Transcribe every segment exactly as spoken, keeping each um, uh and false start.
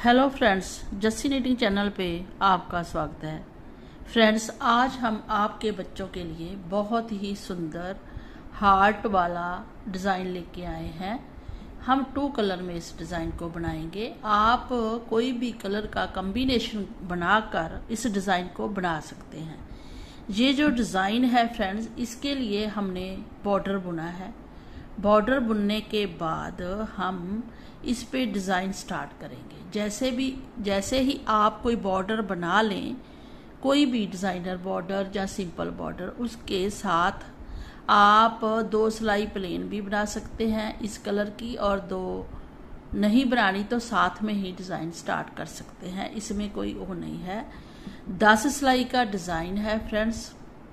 Hello friends, Jassi knitting channel पे आपका स्वागत है। फ्रेंड्स, आज हम आपके बच्चों के लिए बहुत ही सुंदर हार्ट वाला डिज़ाइन लेके आए हैं। हम टू कलर में इस डिज़ाइन को बनाएंगे। आप कोई भी कलर का कॉम्बिनेशन बनाकर इस डिज़ाइन को बना सकते हैं। ये जो डिज़ाइन है फ्रेंड्स, इसके लिए हमने बॉर्डर बुना है। बॉर्डर बुनने के बाद हम इस पे डिज़ाइन स्टार्ट करेंगे। जैसे भी जैसे ही आप कोई बॉर्डर बना लें, कोई भी डिज़ाइनर बॉर्डर या सिंपल बॉर्डर, उसके साथ आप दो सिलाई प्लेन भी बना सकते हैं इस कलर की, और दो नहीं बनानी तो साथ में ही डिज़ाइन स्टार्ट कर सकते हैं। इसमें कोई वो नहीं है। दस सिलाई का डिज़ाइन है फ्रेंड्स।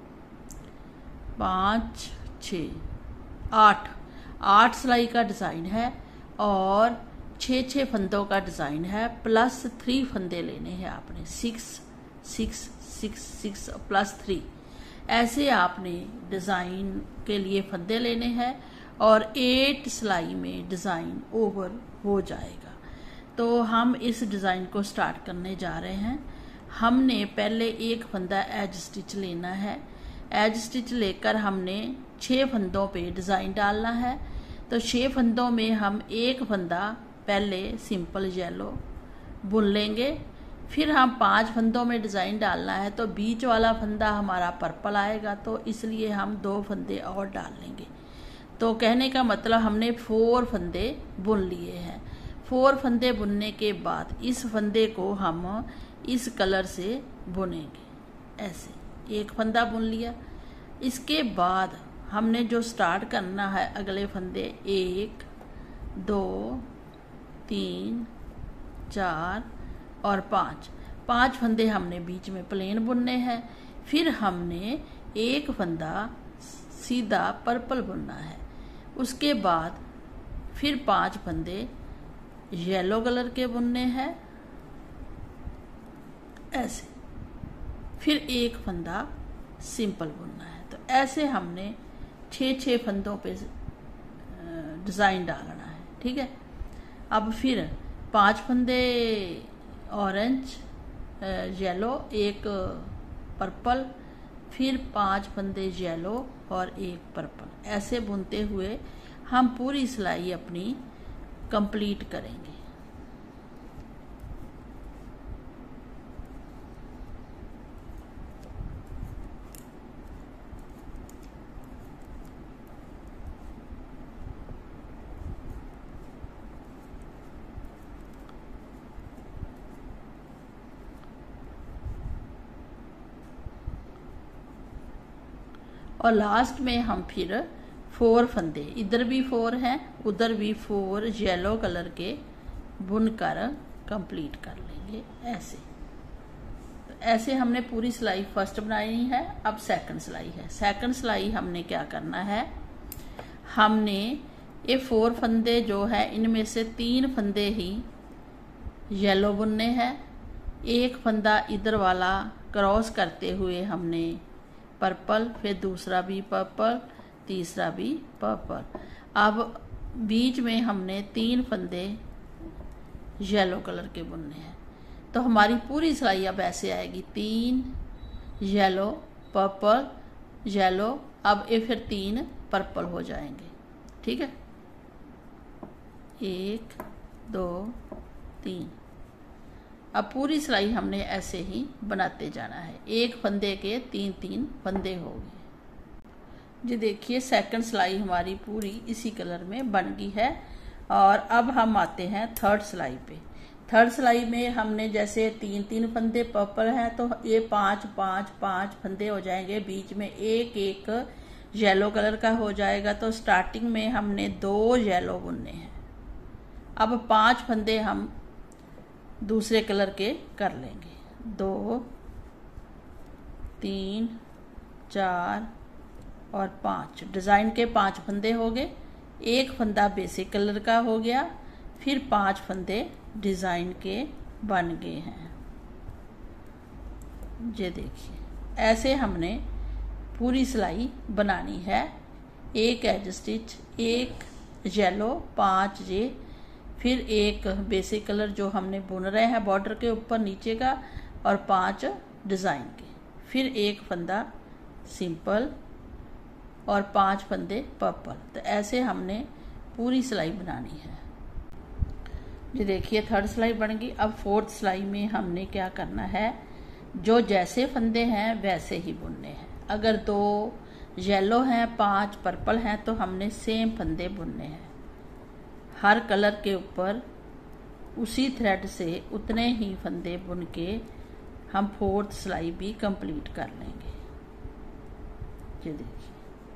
पाँच छ आठ आठ सिलाई का डिज़ाइन है और छः छः फंदों का डिज़ाइन है, प्लस थ्री फंदे लेने हैं आपने। Six six six six plus three, ऐसे आपने डिज़ाइन के लिए फंदे लेने हैं और एट सिलाई में डिज़ाइन ओवर हो जाएगा। तो हम इस डिज़ाइन को स्टार्ट करने जा रहे हैं। हमने पहले एक फंदा एज स्टिच लेना है। एज स्टिच लेकर हमने छः फंदों पे डिज़ाइन डालना है। तो छः फंदों में हम एक फंदा पहले सिंपल येलो बुन लेंगे, फिर हम पांच फंदों में डिज़ाइन डालना है तो बीच वाला फंदा हमारा पर्पल आएगा, तो इसलिए हम दो फंदे और डाल लेंगे। तो कहने का मतलब हमने फोर फंदे बुन लिए हैं। फोर फंदे बुनने के बाद इस फंदे को हम इस कलर से बुनेंगे। ऐसे एक फंदा बुन लिया। इसके बाद हमने जो स्टार्ट करना है अगले फंदे, एक दो तीन चार और पाँच पांच फंदे हमने बीच में प्लेन बुनने हैं। फिर हमने एक फंदा सीधा पर्पल बुनना है। उसके बाद फिर पांच फंदे येलो कलर के बुनने हैं ऐसे। फिर एक फंदा सिंपल बुनना है। तो ऐसे हमने छः छः फंदों पे डिज़ाइन डालना है, ठीक है। अब फिर पांच फंदे ऑरेंज येलो, एक पर्पल, फिर पांच फंदे येलो और एक पर्पल, ऐसे बुनते हुए हम पूरी सिलाई अपनी कंप्लीट करेंगे। और लास्ट में हम फिर फोर फंदे, इधर भी फोर हैं उधर भी फोर येलो कलर के बुनकर कंप्लीट कर लेंगे ऐसे। तो ऐसे हमने पूरी सिलाई फर्स्ट बनाई है। अब सेकंड सिलाई है। सेकंड सिलाई हमने क्या करना है, हमने ये फोर फंदे जो है इनमें से तीन फंदे ही येलो बुनने हैं। एक फंदा इधर वाला क्रॉस करते हुए हमने पर्पल, फिर दूसरा भी पर्पल, तीसरा भी पर्पल। अब बीच में हमने तीन फंदे येलो कलर के बुनने हैं। तो हमारी पूरी सिलाई अब ऐसे आएगी, तीन येलो पर्पल येलो, अब ये फिर तीन पर्पल हो जाएंगे, ठीक है। एक दो तीन। अब पूरी सिलाई हमने ऐसे ही बनाते जाना है। एक फंदे के तीन तीन फंदे हो गए। जी देखिए, सेकंड सिलाई हमारी पूरी इसी कलर में बन गई है। और अब हम आते हैं थर्ड सिलाई पे। थर्ड सिलाई में हमने जैसे तीन तीन फंदे पर्पल हैं तो ये पांच पांच पांच फंदे हो जाएंगे। बीच में एक एक येलो कलर का हो जाएगा। तो स्टार्टिंग में हमने दो येलो बुनने हैं। अब पांच फंदे हम दूसरे कलर के कर लेंगे। दो तीन चार और पाँच, डिज़ाइन के पांच फंदे हो गए। एक फंदा बेसिक कलर का हो गया। फिर पांच फंदे डिज़ाइन के बन गए हैं। ये देखिए, ऐसे हमने पूरी सिलाई बनानी है। एक एज स्टिच, एक येलो, पांच ये फिर एक बेसिक कलर जो हमने बुन रहे हैं बॉर्डर के ऊपर नीचे का, और पांच डिज़ाइन के, फिर एक फंदा सिंपल और पांच फंदे पर्पल। तो ऐसे हमने पूरी सिलाई बनानी है। ये देखिए थर्ड सिलाई बन गई। अब फोर्थ सिलाई में हमने क्या करना है, जो जैसे फंदे हैं वैसे ही बुनने हैं। अगर दो येलो हैं, पांच पर्पल हैं, तो हमने सेम फंदे बुनने हैं। हर कलर के ऊपर उसी थ्रेड से उतने ही फंदे बुन के हम फोर्थ सिलाई भी कंप्लीट कर लेंगे। ये देखिए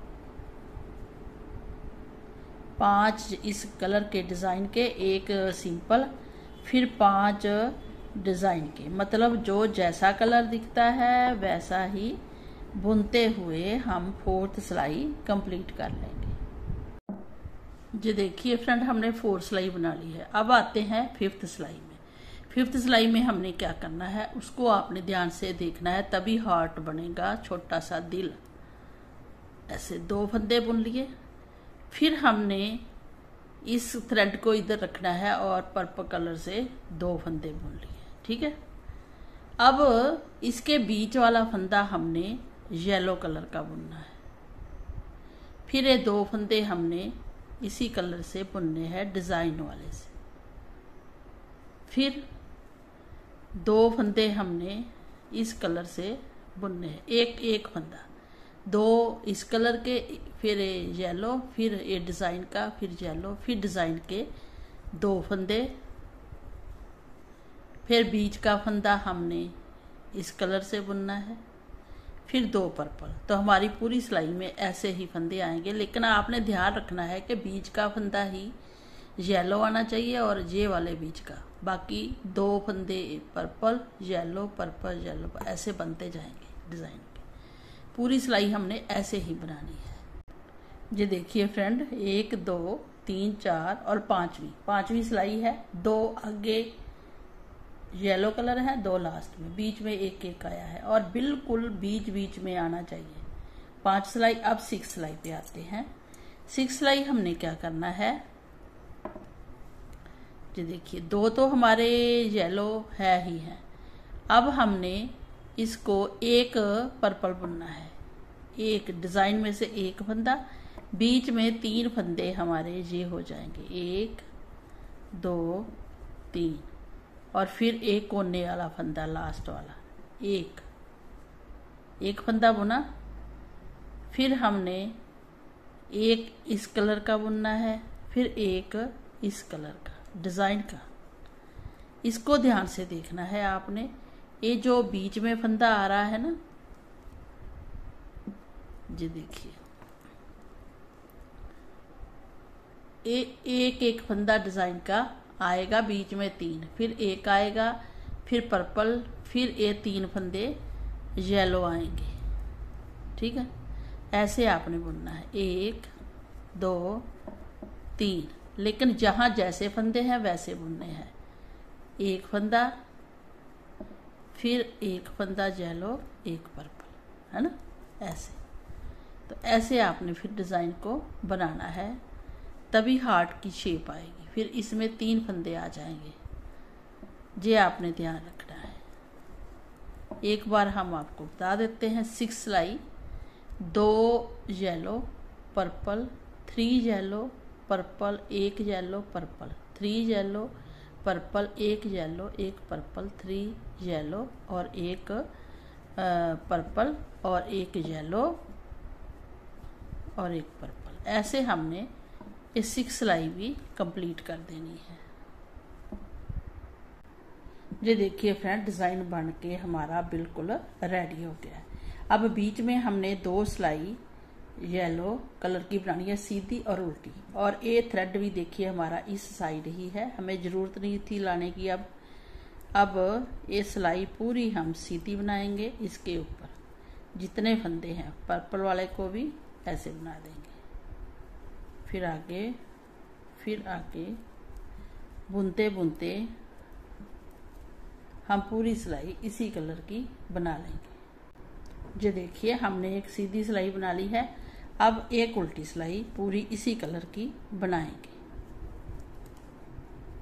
पांच इस कलर के डिज़ाइन के, एक सिंपल, फिर पांच डिज़ाइन के, मतलब जो जैसा कलर दिखता है वैसा ही बुनते हुए हम फोर्थ सिलाई कंप्लीट कर लेंगे। जी देखिए फ्रेंड, हमने फोर्थ सिलाई बना ली है। अब आते हैं फिफ्थ सिलाई में। फिफ्थ सिलाई में हमने क्या करना है उसको आपने ध्यान से देखना है, तभी हार्ट बनेगा, छोटा सा दिल। ऐसे दो फंदे बुन लिए, फिर हमने इस थ्रेड को इधर रखना है और पर्पल कलर से दो फंदे बुन लिए। ठीक है। अब इसके बीच वाला फंदा हमने येलो कलर का बुनना है। फिर ये दो फंदे हमने इसी कलर से बुनने हैं डिज़ाइन वाले से। फिर दो फंदे हमने इस कलर से बुनने हैं, एक एक फंदा, दो इस कलर के, फिर येलो, फिर ये डिज़ाइन का, फिर येलो, फिर डिज़ाइन के दो फंदे, फिर बीच का फंदा हमने इस कलर से बुनना है, फिर दो पर्पल। तो हमारी पूरी सिलाई में ऐसे ही फंदे आएंगे, लेकिन आपने ध्यान रखना है कि बीच का फंदा ही येलो आना चाहिए और ये वाले बीच का, बाकी दो फंदे पर्पल येलो पर्पल येलो, ऐसे बनते जाएंगे डिज़ाइन के। पूरी सिलाई हमने ऐसे ही बनानी है। ये देखिए फ्रेंड, एक दो तीन चार और पांचवी पांचवी सिलाई है। दो आगे येलो कलर है, दो लास्ट में, बीच में एक एक आया है और बिल्कुल बीच बीच में आना चाहिए। पांच सिलाई। अब सिक्स सिलाई पे आते हैं। सिक्स सिलाई हमने क्या करना है, ये देखिए दो तो हमारे येलो है ही है। अब हमने इसको एक पर्पल बुनना है, एक डिज़ाइन में से एक फंदा, बीच में तीन फंदे हमारे ये हो जाएंगे, एक दो तीन, और फिर एक कोने वाला फंदा लास्ट वाला, एक एक फंदा बुना। फिर हमने एक इस कलर का बुनना है, फिर एक इस कलर का डिज़ाइन का। इसको ध्यान से देखना है आपने, ये जो बीच में फंदा आ रहा है ना, ये देखिए एक एक फंदा डिज़ाइन का आएगा, बीच में तीन, फिर एक आएगा, फिर पर्पल, फिर ये तीन फंदे येलो आएंगे। ठीक है, ऐसे आपने बुनना है, एक दो तीन, लेकिन जहां जैसे फंदे हैं वैसे बुनने हैं। एक फंदा, फिर एक फंदा येलो, एक पर्पल, है ना, ऐसे। तो ऐसे आपने फिर डिज़ाइन को बनाना है, तभी हार्ट की शेप आएगी। फिर इसमें तीन फंदे आ जाएंगे, ये आपने ध्यान रखना है। एक बार हम आपको बता देते हैं। सिक्स सिलाई, दो yellow purple, three yellow purple, एक yellow purple, three yellow purple, एक येलो एक पर्पल, थ्री येलो और एक पर्पल और एक येलो और एक पर्पल। ऐसे हमने ये सिक्स सिलाई भी कंप्लीट कर देनी है। ये देखिए फ्रेंड, डिज़ाइन बन के हमारा बिल्कुल रेडी हो गया है। अब बीच में हमने दो सिलाई येलो कलर की बनानी है, सीधी और उल्टी, और ये थ्रेड भी देखिए हमारा इस साइड ही है, हमें ज़रूरत नहीं थी लाने की। अब अब ये सिलाई पूरी हम सीधी बनाएंगे, इसके ऊपर जितने फंदे हैं पर्पल वाले को भी ऐसे बना देंगे। फिर आगे फिर आगे बुनते बुनते हम पूरी सिलाई इसी कलर की बना लेंगे। ये देखिए हमने एक सीधी सिलाई बना ली है, अब एक उल्टी सिलाई पूरी इसी कलर की बनाएंगे।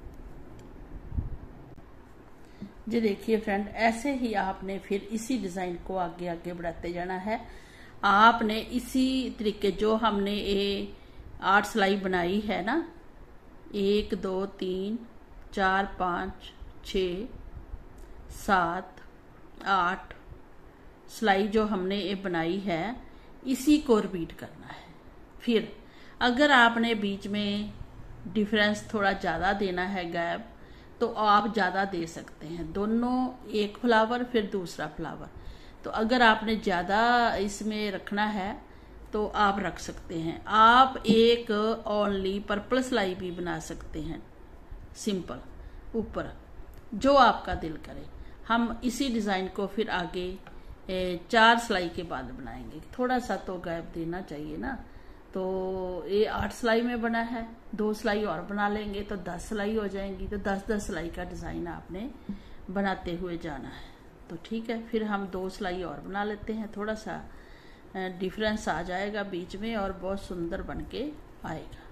जी देखिए फ्रेंड, ऐसे ही आपने फिर इसी डिजाइन को आगे आगे बढ़ाते जाना है। आपने इसी तरीके जो हमने ये आठ सिलाई बनाई है ना, एक दो तीन चार पाँच छ सात आठ सिलाई जो हमने ये बनाई है, इसी को रिपीट करना है। फिर अगर आपने बीच में डिफरेंस थोड़ा ज़्यादा देना है, गैप, तो आप ज़्यादा दे सकते हैं। दोनों एक फ्लावर फिर दूसरा फ्लावर, तो अगर आपने ज़्यादा इसमें रखना है तो आप रख सकते हैं। आप एक ओनली पर्पल सिलाई भी बना सकते हैं, सिंपल ऊपर, जो आपका दिल करे। हम इसी डिज़ाइन को फिर आगे चार सिलाई के बाद बनाएंगे। थोड़ा सा तो गैप देना चाहिए ना। तो ये आठ सिलाई में बना है, दो सिलाई और बना लेंगे तो दस सिलाई हो जाएंगी। तो दस दस सिलाई का डिज़ाइन आपने बनाते हुए जाना है। तो ठीक है, फिर हम दो सिलाई और बना लेते हैं। थोड़ा सा डिफरेंस आ जाएगा बीच में और बहुत सुंदर बन के आएगा।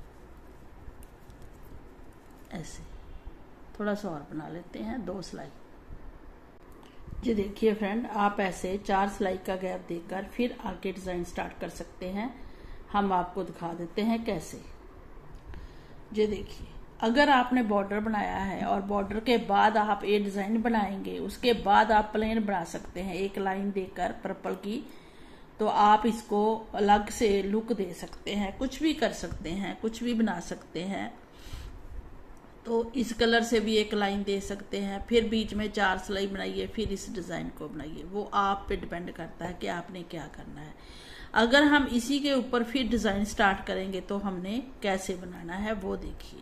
ऐसे थोड़ा सा और बना लेते हैं, दो सिलाई। जी देखिए फ्रेंड, आप ऐसे चार सिलाई का गैप देकर फिर आगे डिज़ाइन स्टार्ट कर सकते हैं। हम आपको दिखा देते हैं कैसे। ये देखिए, अगर आपने बॉर्डर बनाया है और बॉर्डर के बाद आप ये डिज़ाइन बनाएंगे, उसके बाद आप प्लेन बना सकते हैं एक लाइन देकर पर्पल की। तो आप इसको अलग से लुक दे सकते हैं, कुछ भी कर सकते हैं, कुछ भी बना सकते हैं। तो इस कलर से भी एक लाइन दे सकते हैं, फिर बीच में चार सिलाई बनाइए, फिर इस डिज़ाइन को बनाइए। वो आप पे डिपेंड करता है कि आपने क्या करना है। अगर हम इसी के ऊपर फिर डिज़ाइन स्टार्ट करेंगे तो हमने कैसे बनाना है वो देखिए।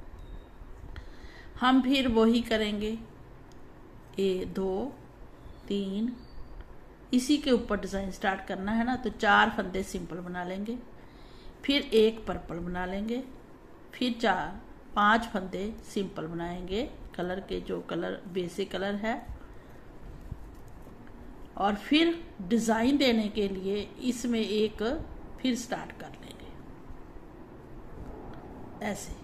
हम फिर वही करेंगे, ए दो तीन, इसी के ऊपर डिज़ाइन स्टार्ट करना है ना। तो चार फंदे सिंपल बना लेंगे, फिर एक पर्पल बना लेंगे, फिर चार पांच फंदे सिंपल बनाएंगे कलर के, जो कलर बेसिक कलर है। और फिर डिज़ाइन देने के लिए इसमें एक फिर स्टार्ट कर लेंगे ऐसे।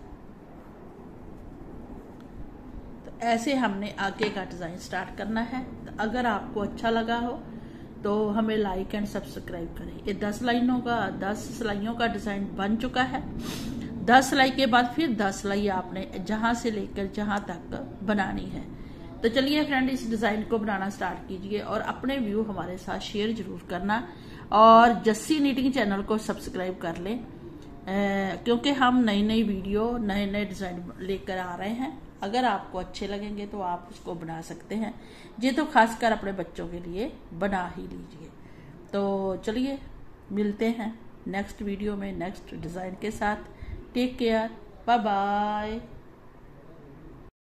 तो ऐसे हमने आगे का डिज़ाइन स्टार्ट करना है। तो अगर आपको अच्छा लगा हो तो हमें लाइक एंड सब्सक्राइब करें। ये दस लाइनों का दस सिलाइयों का डिज़ाइन बन चुका है। दस सिलाई के बाद फिर दस सिलाई आपने जहाँ से लेकर जहाँ तक बनानी है। तो चलिए फ्रेंड, इस डिज़ाइन को बनाना स्टार्ट कीजिए और अपने व्यू हमारे साथ शेयर जरूर करना। और जस्सी नीटिंग चैनल को सब्सक्राइब कर लें, क्योंकि हम नई नई वीडियो नए नए डिज़ाइन लेकर आ रहे हैं। अगर आपको अच्छे लगेंगे तो आप उसको बना सकते हैं। ये तो खासकर अपने बच्चों के लिए बना ही लीजिए। तो चलिए मिलते हैं नेक्स्ट वीडियो में नेक्स्ट डिज़ाइन के साथ। Take care, bye bye.